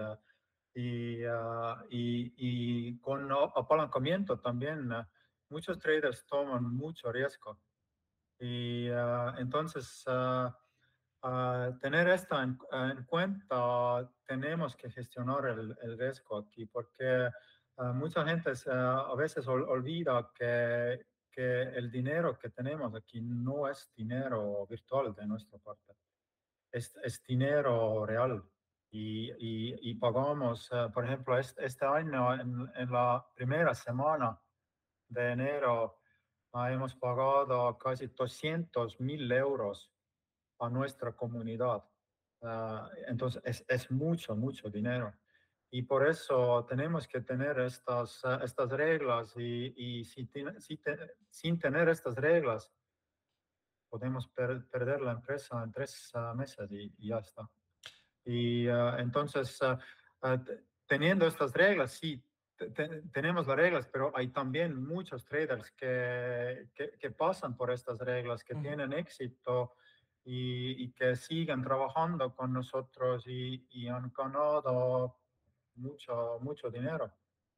Y con apalancamiento también, muchos traders toman mucho riesgo. Y entonces, tener esto en cuenta, tenemos que gestionar el riesgo aquí, porque mucha gente a veces olvida que el dinero que tenemos aquí no es dinero virtual de nuestra parte, es dinero real. Y pagamos, por ejemplo, este año, en la primera semana de enero, hemos pagado casi 200.000 euros a nuestra comunidad. Entonces, es mucho, mucho dinero. Y por eso tenemos que tener estas reglas y sin tener estas reglas podemos perder la empresa en 3 meses y ya está. Y entonces, teniendo estas reglas, sí, tenemos las reglas, pero hay también muchos traders que pasan por estas reglas, que tienen éxito y que siguen trabajando con nosotros y han ganado mucho, mucho dinero.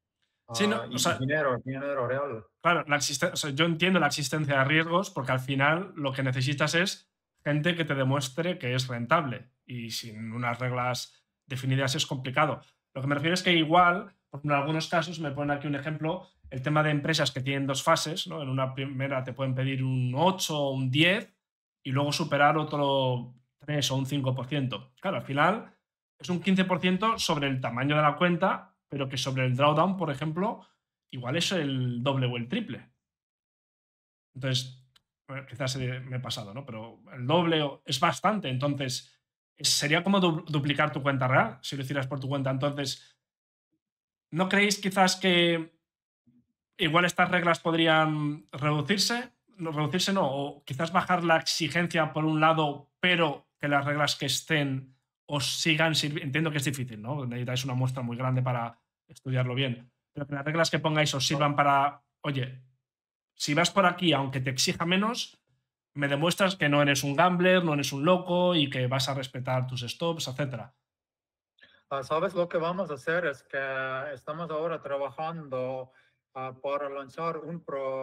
Sí, no, o y sea, dinero real. claro, o sea, yo entiendo la existencia de riesgos porque al final lo que necesitas es gente que te demuestre que es rentable y sin unas reglas definidas es complicado. Lo que me refiero es que igual, por ejemplo, en algunos casos, me ponen aquí un ejemplo, el tema de empresas que tienen dos fases, ¿no? En una primera te pueden pedir un 8 o un 10 y luego superar otro 3 o un 5%. Claro, al final es un 15% sobre el tamaño de la cuenta, pero que sobre el drawdown, por ejemplo, igual es el doble o el triple. Entonces, bueno, quizás me he pasado, ¿no? Pero el doble es bastante. Entonces, sería como duplicar tu cuenta real si lo hicieras por tu cuenta. Entonces, ¿no creéis quizás que igual estas reglas podrían reducirse? No, reducirse no, o quizás bajar la exigencia por un lado, pero que las reglas que estén os sigan sirviendo. Entiendo que es difícil, ¿no? Necesitáis una muestra muy grande para estudiarlo bien. Pero que las reglas que pongáis os sirvan para, oye, si vas por aquí, aunque te exija menos, me demuestras que no eres un gambler, no eres un loco y que vas a respetar tus stops, etcétera. ¿Sabes lo que vamos a hacer? Es que estamos ahora trabajando para lanzar un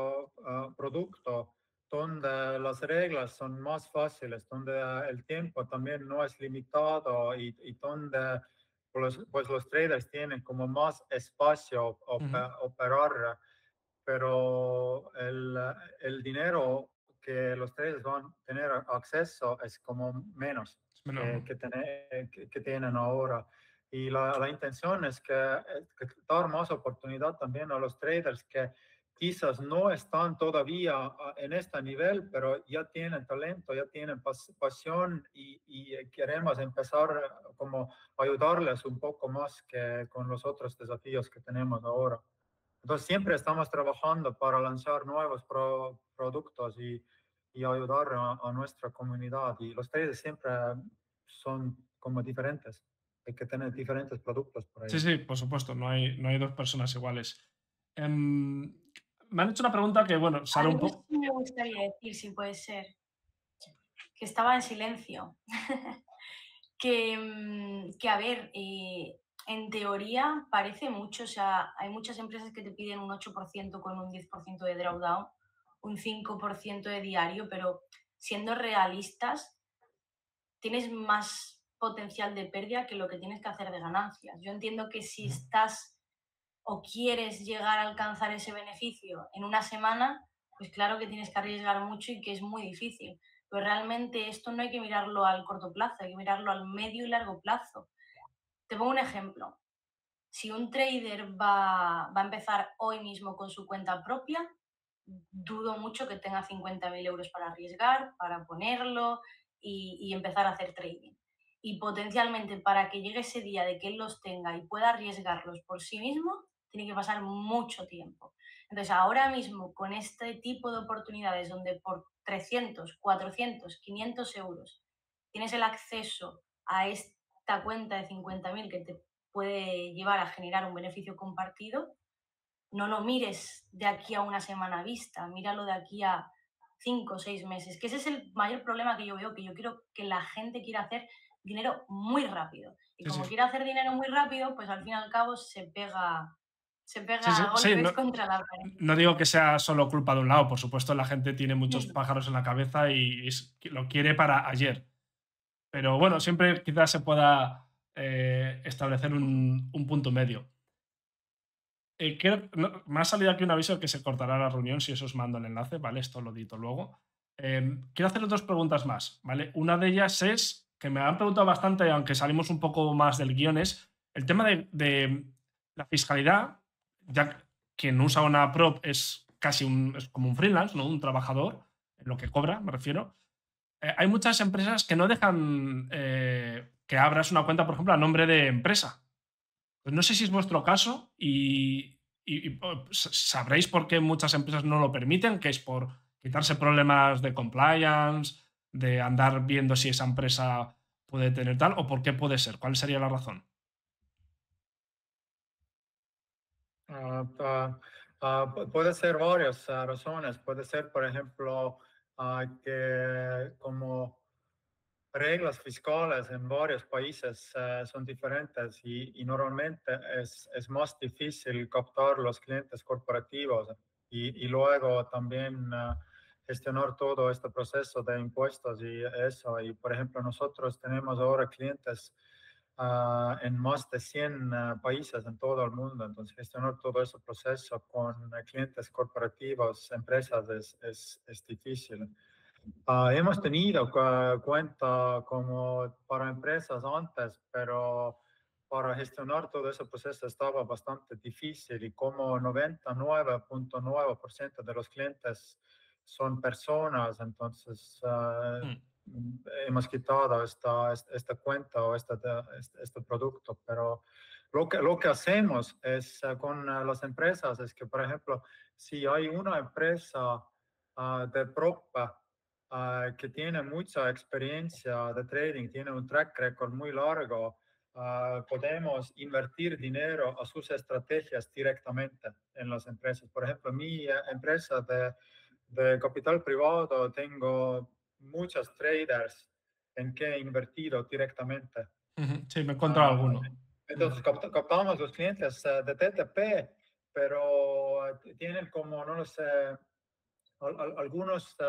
producto donde las reglas son más fáciles, donde el tiempo también no es limitado y donde pues los traders tienen como más espacio operar, pero el dinero que los traders van a tener acceso es como menos Es menor, ¿no? que tienen ahora. Y la intención es que dar más oportunidad también a los traders que quizás no están todavía en este nivel, pero ya tienen talento, ya tienen pasión y queremos empezar como ayudarles un poco más que con los otros desafíos que tenemos ahora. Entonces siempre estamos trabajando para lanzar nuevos productos y ayudar a nuestra comunidad. Y los traders siempre son como diferentes. Hay que tener diferentes productos por Sí, ahí. sí, por supuesto, no hay dos personas iguales. Me han hecho una pregunta que, bueno, sale un Algo poco. sí me gustaría decir, si puede ser, que estaba en silencio. Que a ver, en teoría parece mucho, o sea, hay muchas empresas que te piden un 8% con un 10% de drawdown, un 5% de diario, pero siendo realistas, tienes más potencial de pérdida que lo que tienes que hacer de ganancias. Yo entiendo que si estás o quieres llegar a alcanzar ese beneficio en una semana, pues claro que tienes que arriesgar mucho y que es muy difícil. Pero realmente esto no hay que mirarlo al corto plazo, hay que mirarlo al medio y largo plazo. Te pongo un ejemplo. Si un trader va a empezar hoy mismo con su cuenta propia, dudo mucho que tenga 50.000 euros para arriesgar, para ponerlo y empezar a hacer trading. Y potencialmente para que llegue ese día de que él los tenga y pueda arriesgarlos por sí mismo, tiene que pasar mucho tiempo. Entonces, ahora mismo, con este tipo de oportunidades donde por 300, 400, 500 euros tienes el acceso a esta cuenta de 50.000 que te puede llevar a generar un beneficio compartido, no lo mires de aquí a una semana vista, míralo de aquí a 5 o 6 meses, que ese es el mayor problema que yo veo, que yo quiero que la gente quiera hacer dinero muy rápido. Y Sí, como sí. quiere hacer dinero muy rápido, pues al fin y al cabo se Sí, pega sí, a sí, golpes contra la pared. no digo que sea solo culpa de un lado, por supuesto, la gente tiene muchos Mm. pájaros en la cabeza y lo quiere para ayer. Pero bueno, siempre quizás se pueda establecer un punto medio. Me ha salido aquí un aviso de que se cortará la reunión si eso os mando el enlace, ¿vale? Esto lo edito luego. Quiero hacer dos preguntas más, ¿vale? Una de ellas es, que me han preguntado bastante, aunque salimos un poco más del guión, es el tema de la fiscalidad, ya que quien usa una prop es es como un freelance, ¿no? Un trabajador, en lo que cobra, me refiero. Hay muchas empresas que no dejan que abras una cuenta, por ejemplo, a nombre de empresa. Pues no sé si es vuestro caso y sabréis por qué muchas empresas no lo permiten, que es por quitarse problemas de compliance, de andar viendo si esa empresa puede tener tal, o por qué puede ser. ¿Cuál sería la razón? Puede ser varias razones. Puede ser, por ejemplo, que como reglas fiscales en varios países son diferentes y normalmente es más difícil captar los clientes corporativos y luego también gestionar todo este proceso de impuestos y eso. Y por ejemplo, nosotros tenemos ahora clientes en más de 100 países en todo el mundo. Entonces, gestionar todo ese proceso con clientes corporativos, empresas, es difícil. Hemos tenido cuenta como para empresas antes, pero para gestionar todo ese proceso estaba bastante difícil y como 99.9% de los clientes son personas, entonces hemos quitado esta cuenta o este producto, pero lo que hacemos es con las empresas es que, por ejemplo, si hay una empresa de prop que tiene mucha experiencia de trading, tiene un track record muy largo, podemos invertir dinero a sus estrategias directamente en las empresas. Por ejemplo, mi empresa de capital privado tengo muchos traders en que he invertido directamente. Sí, me he encontrado alguno. Entonces captamos los clientes de TTP, pero tienen como, no lo sé, algunos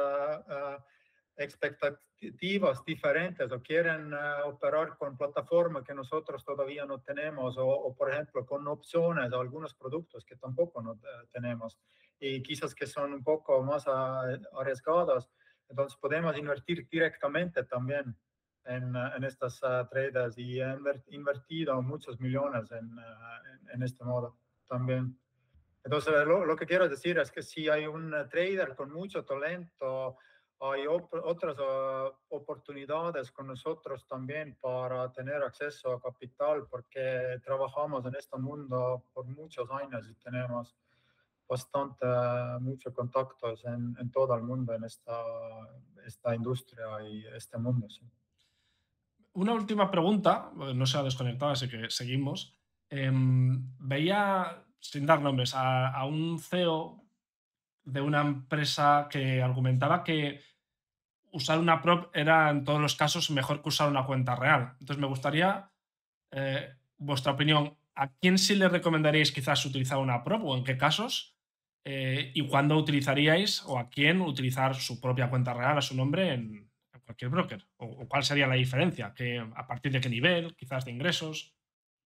expectativas diferentes o quieren operar con plataformas que nosotros todavía no tenemos o por ejemplo con opciones o algunos productos que tampoco no tenemos y quizás que son un poco más arriesgados. Entonces podemos invertir directamente también en estas traders y he invertido muchos millones en este modo también. Entonces, lo que quiero decir es que si hay un trader con mucho talento, hay otras oportunidades con nosotros también para tener acceso a capital, porque trabajamos en este mundo por muchos años y tenemos muchos contactos en todo el mundo, en esta industria y este mundo. Sí. Una última pregunta, no se ha desconectado, así que seguimos. Veía, sin dar nombres, a un CEO de una empresa que argumentaba que usar una prop era en todos los casos mejor que usar una cuenta real. Entonces me gustaría vuestra opinión. ¿A quién sí le recomendaríais quizás utilizar una prop o en qué casos? ¿Y cuándo utilizaríais o a quién utilizar su propia cuenta real a su nombre en cualquier broker? ¿O cuál sería la diferencia? ¿A partir de qué nivel? ¿Quizás de ingresos?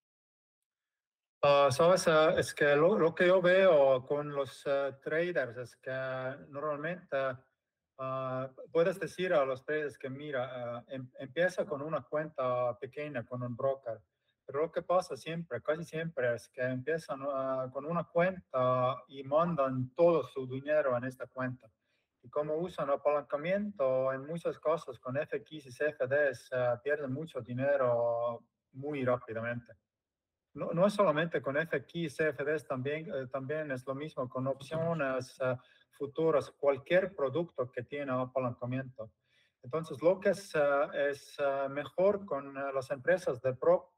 Sabes, es que lo que yo veo con los traders es que normalmente puedes decir a los traders que mira, empieza con una cuenta pequeña con un broker, pero lo que pasa siempre, casi siempre, es que empiezan con una cuenta y mandan todo su dinero en esta cuenta. Y como usan apalancamiento, en muchos casos con FX y CFDs pierden mucho dinero muy rápidamente. No es solamente con FX, CFDs, también es lo mismo con opciones futuras, cualquier producto que tiene apalancamiento. Entonces, lo que es mejor con las empresas de prop,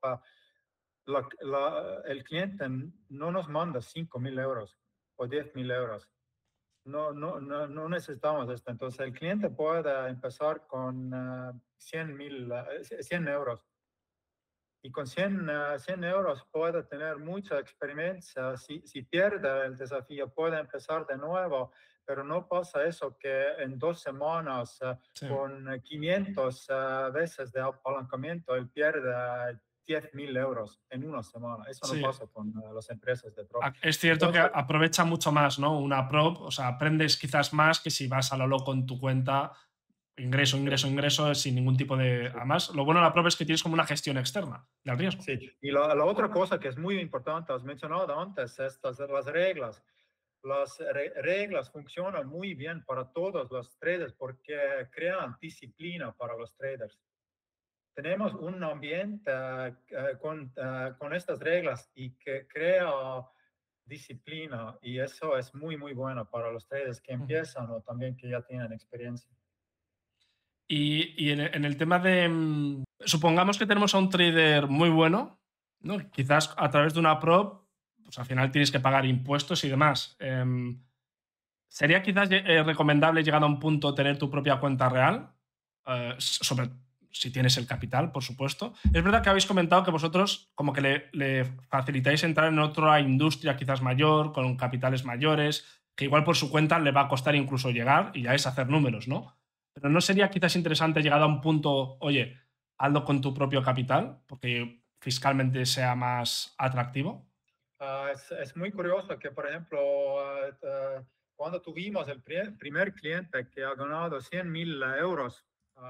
el cliente no nos manda 5,000 euros o 10,000 euros. No necesitamos esto. Entonces, el cliente puede empezar con 100 euros. Y con 100 euros puede tener mucha experiencia. Si pierde el desafío, puede empezar de nuevo, pero no pasa eso que en 2 semanas con 500 veces de apalancamiento, él pierde 10,000 euros en una semana. Eso no pasa con las empresas de prop. Es cierto que aprovecha mucho más, ¿no? Una prop, o sea, aprendes quizás más que si vas a lo loco en tu cuenta. Ingreso, sin ningún tipo de... Sí. Además, lo bueno de la prop es que tienes como una gestión externa del riesgo. Sí, y la otra cosa que es muy importante, has mencionado antes, las reglas. Las reglas funcionan muy bien para todos los traders porque crean disciplina para los traders. Tenemos un ambiente con estas reglas y que crea disciplina y eso es muy, muy bueno para los traders que empiezan o también que ya tienen experiencia. Y en el tema de... supongamos que tenemos a un trader muy bueno, ¿no? Quizás a través de una prop, pues al final tienes que pagar impuestos y demás. ¿Sería quizás recomendable, llegado a un punto, tener tu propia cuenta real? si tienes el capital, por supuesto. Es verdad que habéis comentado que vosotros como que le facilitáis entrar en otra industria quizás mayor, con capitales mayores, que igual por su cuenta le va a costar incluso llegar y ya es hacer números, ¿no? Pero ¿no sería quizás interesante llegado a un punto, oye, hazlo con tu propio capital, porque fiscalmente sea más atractivo? Es muy curioso que, por ejemplo, cuando tuvimos el primer cliente que ha ganado 100.000 euros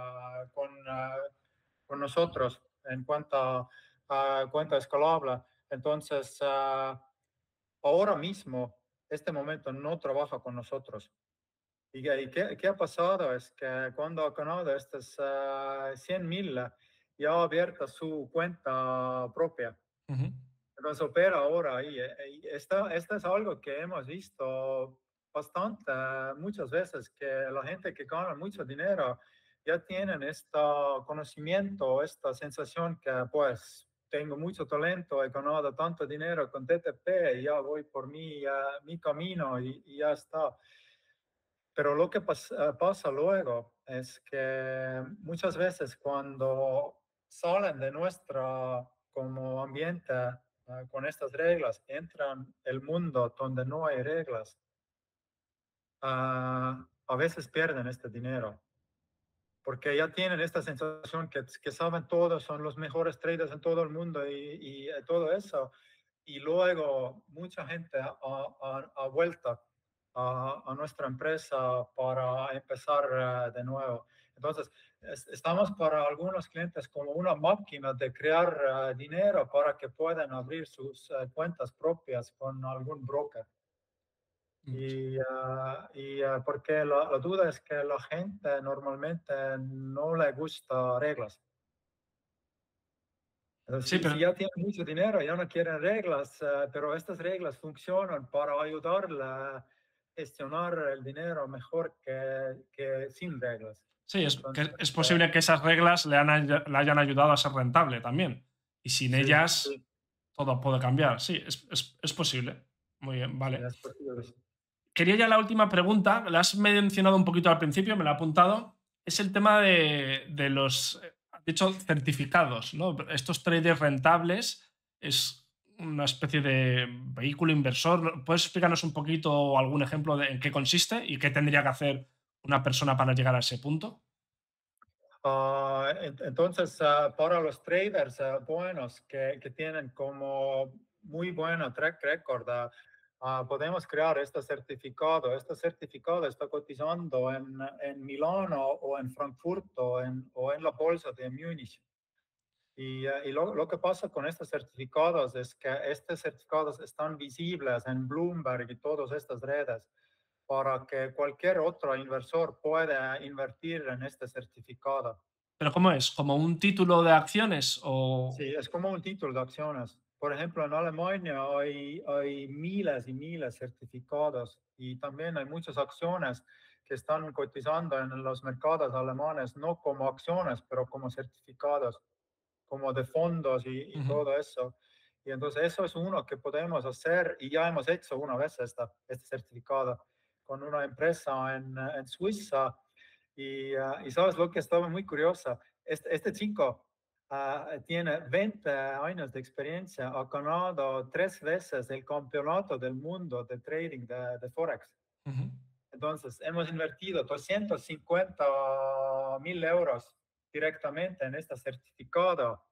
con nosotros en cuenta cuenta escalable, entonces ahora mismo, este momento no trabaja con nosotros. ¿Y qué ha pasado? Es que cuando ha ganado estos 100.000, ya ha abierto su cuenta propia. Entonces opera ahora ahí. Esto es algo que hemos visto bastante, muchas veces, que la gente que gana mucho dinero ya tienen este conocimiento, esta sensación que pues tengo mucho talento, he ganado tanto dinero con TTP y ya voy por mi camino y ya está. Pero lo que pasa luego es que muchas veces cuando salen de nuestra como ambiente con estas reglas, entran el mundo donde no hay reglas, a veces pierden este dinero, porque ya tienen esta sensación que saben todo, son los mejores traders en todo el mundo y todo eso. Y luego mucha gente ha vuelto a nuestra empresa para empezar de nuevo. Entonces, estamos para algunos clientes como una máquina de crear dinero para que puedan abrir sus cuentas propias con algún broker. Porque la duda es que la gente normalmente no le gusta reglas. Sí, Si pero ya tienen mucho dinero, ya no quieren reglas, pero estas reglas funcionan para ayudarle a gestionar el dinero mejor que sin reglas. sí, Entonces, es posible que esas reglas le hayan ayudado a ser rentable también. Y sin sí, ellas sí, todo puede cambiar. Sí, es posible. Muy bien, sí, vale. es posible. Quería ya la última pregunta, la has mencionado un poquito al principio, me la he apuntado. Es el tema de los, has dicho, certificados, ¿no? Estos traders rentables es una especie de vehículo inversor. ¿Puedes explicarnos un poquito algún ejemplo de en qué consiste y qué tendría que hacer una persona para llegar a ese punto? Entonces, para los traders buenos que tienen como muy buena track record, podemos crear este certificado. Este certificado está cotizando en Milano o en Frankfurt o en la bolsa de Múnich. Y lo que pasa con estos certificados es que estos certificados están visibles en Bloomberg y todas estas redes para que cualquier otro inversor pueda invertir en este certificado. ¿Pero cómo es? ¿Como un título de acciones o...? Sí, es como un título de acciones. Por ejemplo, en Alemania hay miles y miles de certificados y también hay muchas acciones que están cotizando en los mercados alemanes, no como acciones, pero como certificados, como de fondos y todo eso. Y entonces eso es uno que podemos hacer y ya hemos hecho una vez este certificado con una empresa en Suiza. Y sabes lo que estaba muy curiosa, este chico tiene 20 años de experiencia, ha ganado 3 veces el campeonato del mundo de trading de Forex. Entonces, hemos invertido 250.000 euros directamente en este certificado.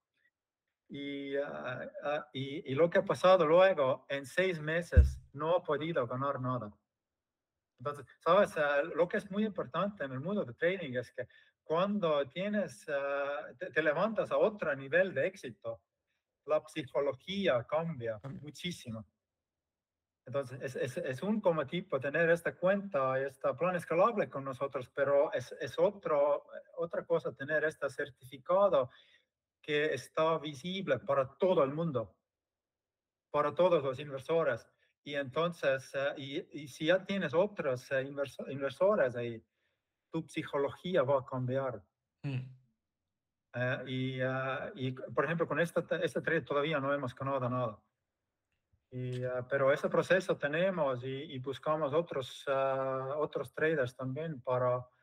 Y lo que ha pasado luego, en 6 meses, no ha podido ganar nada. Entonces, sabes, lo que es muy importante en el mundo de trading es que cuando te levantas a otro nivel de éxito, la psicología cambia muchísimo. Entonces, es un como tipo tener esta cuenta, este plan escalable con nosotros, pero es otra cosa tener este certificado que está visible para todo el mundo, para todos los inversores. Y entonces, y si ya tienes otros inversores ahí, tu psicología va a cambiar. Y, por ejemplo, con este trade todavía no hemos ganado nada. Pero ese proceso tenemos y buscamos otros traders también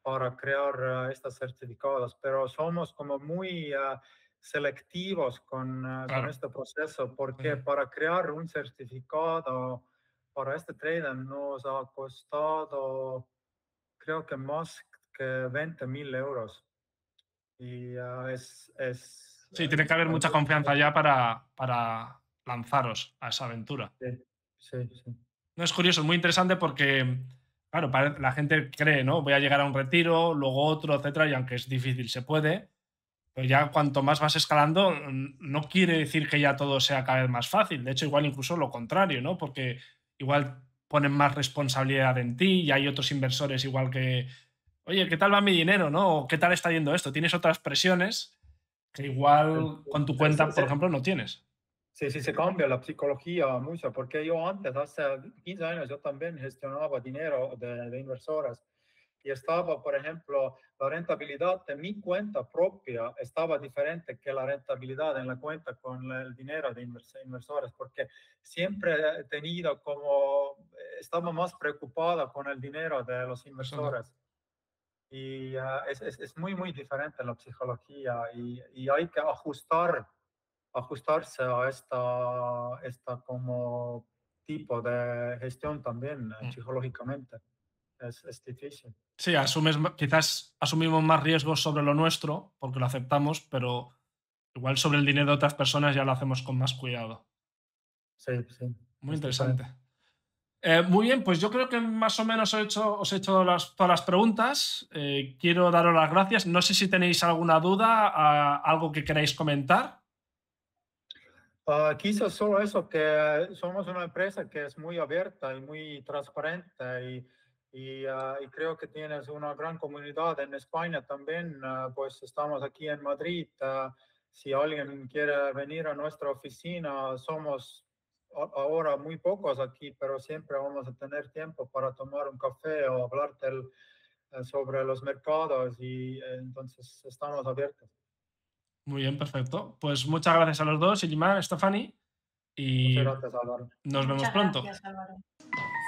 para crear estos certificados, pero somos como muy selectivos con Claro. este proceso, porque Ujú. para crear un certificado para este trader nos ha costado, creo que más que 20.000 euros. Y Sí, tiene que haber mucha confianza ya para lanzaros a esa aventura. sí, sí, sí. No, es curioso, es muy interesante porque, claro, la gente cree, ¿no? Voy a llegar a un retiro, luego otro, etcétera, y aunque es difícil, se puede. Pero ya cuanto más vas escalando, no quiere decir que ya todo sea cada vez más fácil. De hecho, igual incluso lo contrario, ¿no? Porque igual ponen más responsabilidad en ti y hay otros inversores igual que, oye, ¿qué tal va mi dinero, no? O ¿qué tal está yendo esto? Tienes otras presiones que igual con tu cuenta, por ejemplo, no tienes. Sí, sí, se cambia la psicología mucho, porque yo antes, hace 15 años, yo también gestionaba dinero de inversores y estaba, por ejemplo, la rentabilidad de mi cuenta propia estaba diferente que la rentabilidad en la cuenta con el dinero de inversores, porque siempre he tenido como, estaba más preocupada con el dinero de los inversores. Y es muy, muy diferente la psicología y hay que ajustarse a esta como tipo de gestión también Mm. psicológicamente. Es difícil. Sí, quizás asumimos más riesgos sobre lo nuestro porque lo aceptamos, pero igual sobre el dinero de otras personas ya lo hacemos con más cuidado. Sí, sí, Muy es interesante. diferente. Muy bien, pues yo creo que más o menos os he hecho todas las preguntas. Quiero daros las gracias. No sé si tenéis alguna duda, algo que queráis comentar. Quizás solo eso, que somos una empresa que es muy abierta y muy transparente y creo que tienes una gran comunidad en España también. Pues estamos aquí en Madrid. Si alguien quiere venir a nuestra oficina, somos ahora muy pocos aquí, pero siempre vamos a tener tiempo para tomar un café o hablar sobre los mercados y entonces estamos abiertos. Muy bien, perfecto. Pues muchas gracias a los dos, Ilimar, Stephanie, Muchas y gracias, Álvaro. nos vemos Muchas pronto. gracias, Álvaro.